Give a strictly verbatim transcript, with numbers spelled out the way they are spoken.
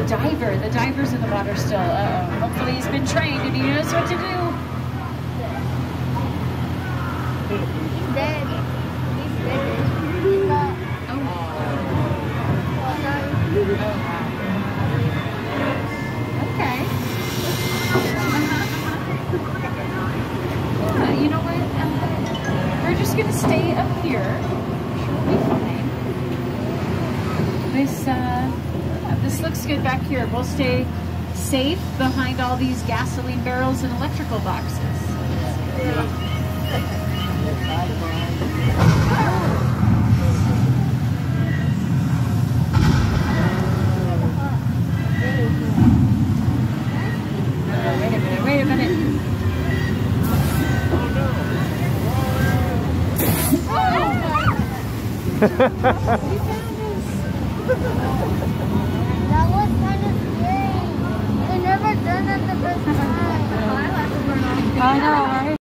the diver. The diver's in the water still. Uh oh. Hopefully he's been trained and he knows what to do. He's dead. He's dead. He's not. Oh. Okay. Uh, you know what? Uh, we're just gonna stay up here. I'm sure we'll be fine. This uh, this looks good back here. We'll stay safe behind all these gasoline barrels and electrical boxes. Wait a minute, wait a minute. That was kind of scary. I never done that the first time. I know, right?